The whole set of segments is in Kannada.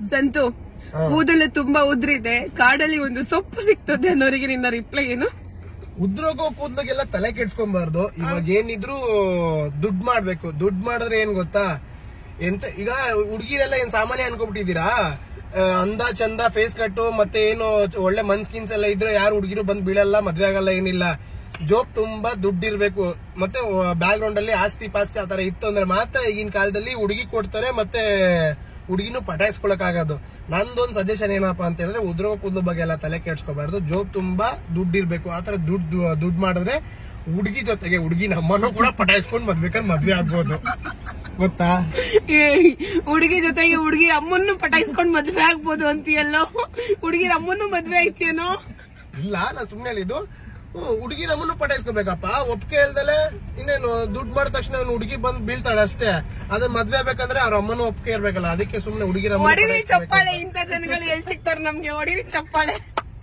ಸಂತು ಕೂದಲು ತುಂಬಾ ಉದ್ರಿದೆ, ಕಾಡಲ್ಲಿ ಒಂದು ಸೊಪ್ಪು ಸಿಗ್ತದೆ ಅನ್ನೋರಿಗೆ ನಿನ್ನ ರಿಪ್ಲೈ ಏನು? ಉದ್ರೋಗೋ ಕೂದಲಿಗೆಲ್ಲ ತಲೆ ಕೆಡ್ಸ್ಕೊಂಬಾರ್ದು. ಇವಾಗ ಏನಿದ್ರು ದುಡ್ಡು ಮಾಡ್ಬೇಕು. ದುಡ್ಡು ಮಾಡಿದ್ರೆ ಏನ್ ಗೊತ್ತಾ, ಎಂತ ಈಗ ಹುಡುಗಿರೆಲ್ಲ ಏನ್ ಸಾಮಾನ್ಯ ಅನ್ಕೊಬಿಟ್ಟಿದೀರಾ? ಅಂದ ಚಂದ ಫೇಸ್ ಕಟ್ಟು ಮತ್ತೆ ಏನು ಒಳ್ಳೆ ಮನ್ ಸ್ಕಿನ್ಸ್ ಎಲ್ಲ ಇದ್ರೆ ಯಾರು ಹುಡುಗಿರು ಬಂದ್ ಬೀಳಲ್ಲ, ಮದ್ವೆ ಆಗಲ್ಲ, ಏನಿಲ್ಲ. ಜೋಬ್ ತುಂಬಾ ದುಡ್ಡು ಇರ್ಬೇಕು, ಮತ್ತೆ ಬ್ಯಾಕ್ ಗ್ರೌಂಡ್ ಅಲ್ಲಿ ಆಸ್ತಿ ಪಾಸ್ತಿ ಆತರ ಇತ್ತು ಅಂದ್ರೆ ಮಾತ್ರ ಈಗಿನ ಕಾಲದಲ್ಲಿ ಹುಡುಗಿ ಕೊಡ್ತಾರೆ, ಮತ್ತೆ ಹುಡುಗಿನೂ ಪಟಾಯಿಸ್ಕೊಳಕ್ ಆಗೋದು. ನಂದೊಂದು ಸಜೆಷನ್ ಏನಪ್ಪಾ ಅಂತ ಹೇಳಿದ್ರೆ, ಉದ್ರೋ ಕೂದಲು ಬಗ್ಗೆ ಎಲ್ಲ ತಲೆ ಕೆಡ್ಸ್ಕೋಬಾರ್ದು. ಜೋಬ್ ತುಂಬಾ ದುಡ್ಡು ಇರ್ಬೇಕು. ಆತರ ದುಡ್ಡು ಮಾಡಿದ್ರೆ ಹುಡುಗಿ ಜೊತೆಗೆ ಹುಡುಗಿ ನಮ್ಮನ್ನು ಕೂಡ ಪಟಾಯಿಸ್ಕೊಂಡ್ ಮದ್ವೆ ಆಗ್ಬೋದು, ಗೊತ್ತಾ? ಹುಡುಗಿ ಜೊತೆಗೆ ಹುಡುಗಿ ಅಮ್ಮನ್ನು ಪಟಾಯಿಸ್ಕೊಂಡ್ ಮದ್ವೆ ಆಗ್ಬೋದು ಅಂತೀಯಲ್ಲೋ? ಹುಡುಗಿ ಅಮ್ಮನ್ನು ಮದ್ವೆ ಐತಿಯೇನೋ? ಇಲ್ಲ, ನಾ ಸುಮ್ನೆ ಹೇಳಿದ್ದು. ಹುಡುಗಿ ನಮ್ಮನ್ನು ಪಟಾಯಿಸ್ಕೋಬೇಕಪ್ಪ. ಒಪ್ಪಿಗೆ ಇಲ್ದಲೆ ಇನ್ನೇನು ದುಡ್ಡು ಮಾಡಿದ ತಕ್ಷಣ ಹುಡುಗಿ ಬಂದ್ ಬೀಳ್ತಾಳೆ ಅಷ್ಟೇ. ಅದ್ರ ಮದ್ವೆ ಆಗ್ಬೇಕಂದ್ರೆ ಅವ್ರ ಅಮ್ಮನೂ ಒಪ್ಪಿಗೆ ಇರ್ಬೇಕಲ್ಲ. ಅದಕ್ಕೆ ಸುಮ್ನೆ ಹುಡುಗಿ ಹೊಡಿರಿ ಚಪ್ಪಾಳೆ. ಇಂತ ಜನಗಳು ಎಲ್ಲಿ ಸಿಗ್ತಾರ ನಮ್ಗೆ? ಹೊಡಿರಿ ಚಪ್ಪಾಳೆ.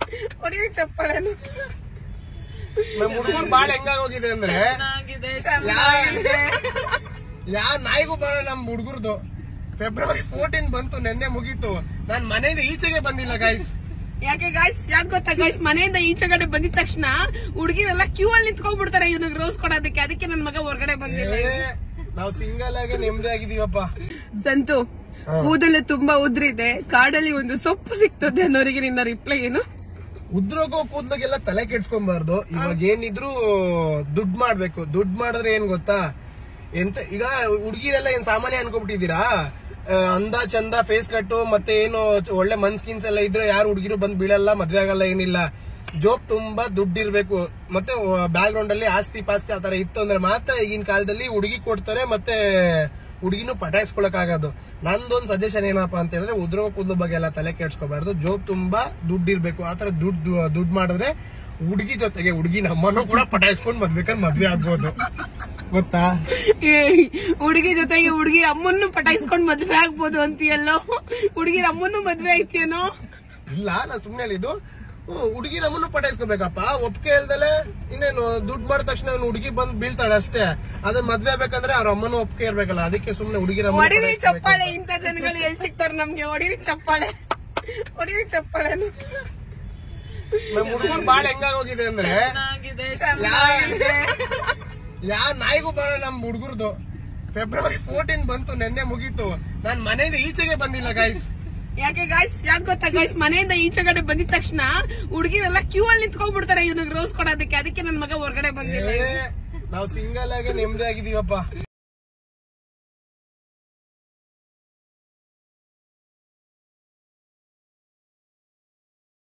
ನಮ್ ಹುಡುಗರು ಬಾಳ ಹೆಂಗಾಗೋಗಿದೆ ಅಂದ್ರೆ, ಯಾವ ನಾಯಿಗೂ ಬರ ನಮ್ ಹುಡುಗರ್ದು. ಫೆಬ್ರವರಿ 14 ಬಂತು, ನೆನ್ನೆ ಮುಗೀತು. ನಾನ್ ಮನೆಯಿಂದ ಈಚೆಗೆ ಬಂದಿಲ್ಲ ಗೈಸ್. ಯಾಕೆ ಗೊತ್ತಾ ಗೈಸ್? ಮನೆಯಿಂದ ಈಚೆಗಡೆ ಬಂದಿದ ತಕ್ಷಣ ಹುಡುಗಿರೆಲ್ಲ ಕ್ಯೂ ಅಲ್ಲಿ ನಿಂತ್ಕೊಂಡ್ಬಿಡ್ತಾರೆ ಇವನಿಗೆ ರೋಸ್ ಕೊಡೋದಕ್ಕೆ. ಅದಕ್ಕೆ ನನ್ ಮಗ ಹೊರಗಡೆ ಬಂದಿಲ್ಲ. ನಾವು ಸಿಂಗಲ್ ಆಗಿ ನೆಮ್ಮದಿ ಆಗಿದೀವಪ್ಪ. ಸಂತು ಕೂದಲು ತುಂಬಾ ಉದ್ರಿದೆ, ಕಾಡಲ್ಲಿ ಒಂದು ಸೊಪ್ಪು ಸಿಗ್ತದೆ ಅನ್ನೋರಿಗೆ ನಿನ್ನ ರಿಪ್ಲೈ ಏನು? ಉದ್ರೋಗೋ ಕೂದಲಿಗೆಲ್ಲ ತಲೆ ಕೆಡ್ಸ್ಕೊಂಬಾರ್ದು. ಇವಾಗ ಏನಿದ್ರು ದುಡ್ಡು ಮಾಡ್ಬೇಕು. ದುಡ್ಡು ಮಾಡಿದ್ರೆ ಏನ್ ಗೊತ್ತಾ, ಎಂತ ಈಗ ಹುಡುಗಿರೆಲ್ಲ ಏನ್ ಸಾಮಾನ್ಯ ಅನ್ಕೊಬಿಟ್ಟಿದೀರಾ? ಅಂದ ಚಂದ ಫೇಸ್ ಕಟ್ಟು ಮತ್ತೆ ಏನು ಒಳ್ಳೆ ಮನ್ ಸ್ಕಿನ್ಸ್ ಎಲ್ಲ ಇದ್ರೆ ಯಾರು ಹುಡುಗಿರು ಬಂದ್ ಬೀಳಲ್ಲ, ಮದ್ವೆ ಆಗಲ್ಲ, ಏನಿಲ್ಲ. ಜೋಬ್ ತುಂಬಾ ದುಡ್ಡು ಇರ್ಬೇಕು, ಮತ್ತೆ ಬ್ಯಾಕ್ ಗ್ರೌಂಡ್ ಅಲ್ಲಿ ಆಸ್ತಿ ಪಾಸ್ತಿ ಆತರ ಇತ್ತು ಅಂದ್ರೆ ಮಾತ್ರ ಈಗಿನ ಕಾಲದಲ್ಲಿ ಹುಡುಗಿ ಕೊಡ್ತಾರೆ, ಮತ್ತೆ ಹುಡುಗಿನೂ ಪಟಾಯಿಸ್ಕೊಳಕ್ ಆಗೋದು. ನಂದೊಂದು ಸಜೆಷನ್ ಏನಪ್ಪಾ ಅಂತ ಹೇಳಿದ್ರೆ, ಉದ್ರೋ ಕೂದಲು ಬಗ್ಗೆ ಎಲ್ಲ ತಲೆ ಕೆಡ್ಸ್ಕೋಬಾರ್ದು. ಜೋಬ್ ತುಂಬಾ ದುಡ್ಡು ಇರ್ಬೇಕು. ಆತರ ದುಡ್ಡು ಮಾಡಿದ್ರೆ ಹುಡುಗಿ ಜೊತೆಗೆ ಹುಡುಗಿ ನಮ್ಮನ್ನು ಕೂಡ ಪಟಾಯಿಸ್ಕೊಂಡ್ ಮದ್ವೆ ಆಗ್ಬೋದು, ಗೊತ್ತಾ? ಹುಡುಗಿ ಜೊತೆಗೆ ಹುಡುಗಿ ಅಮ್ಮನ್ನು ಪಟಾಯಿಸ್ಕೊಂಡ್ ಮದ್ವೆ ಆಗ್ಬೋದು ಅಂತೀಯಲ್ಲೋ? ಹುಡುಗಿ ಅಮ್ಮನ್ನು ಮದ್ವೆ ಐತಿಯೇನೋ? ಇಲ್ಲ, ನಾ ಸುಮ್ನೆ ಹೇಳಿದ್ದು. ಹುಡುಗಿ ನಮ್ಮನ್ನು ಪಟಾಯಿಸ್ಕೋಬೇಕಪ್ಪ. ಒಪ್ಪಿಗೆ ಇಲ್ದಲೆ ಇನ್ನೇನು ದುಡ್ಡು ಮಾಡಿದ ತಕ್ಷಣ ಹುಡುಗಿ ಬಂದ್ ಬೀಳ್ತಾಳೆ ಅಷ್ಟೇ. ಅದ್ರ ಮದ್ವೆ ಆಗ್ಬೇಕಂದ್ರೆ ಅವ್ರ ಅಮ್ಮನೂ ಒಪ್ಪಿಗೆ ಇರ್ಬೇಕಲ್ಲ. ಅದಕ್ಕೆ ಸುಮ್ನೆ ಹುಡುಗಿ ಹೊಡಿರಿ ಚಪ್ಪಾಳೆ. ಇಂತ ಜನಗಳು ಎಲ್ಲಿ ಸಿಗ್ತಾರ ನಮ್ಗೆ? ಹೊಡಿರಿ ಚಪ್ಪಾಳೆ. ನಮ್ ಹುಡುಗರು ಬಾಳ ಹೆಂಗಾಗೋಗಿದೆ ಅಂದ್ರೆ, ಯಾವ ನಾಯಿಗೂ ಬರ ನಮ್ ಹುಡುಗರ್ದು. ಫೆಬ್ರವರಿ 14 ಬಂತು, ನೆನ್ನೆ ಮುಗೀತು. ನಾನ್ ಮನೆಯಿಂದ ಈಚೆಗೆ ಬಂದಿಲ್ಲ ಗೈಸ್. ಯಾಕೆ ಗೊತ್ತಾ ಗೈಸ್? ಮನೆಯಿಂದ ಈಚೆಗಡೆ ಬಂದಿದ ತಕ್ಷಣ ಹುಡುಗಿರೆಲ್ಲ ಕ್ಯೂ ಅಲ್ಲಿ ನಿಂತ್ಕೊಂಡ್ಬಿಡ್ತಾರೆ ಇವನಿಗೆ ರೋಸ್ ಕೊಡೋದಕ್ಕೆ. ಅದಕ್ಕೆ ನನ್ ಮಗ ಹೊರಗಡೆ ಬಂದಿಲ್ಲ. ನಾವು ಸಿಂಗಲ್ ಆಗಿ ನೆಮ್ಮದಿ ಆಗಿದೀವಪ್ಪ.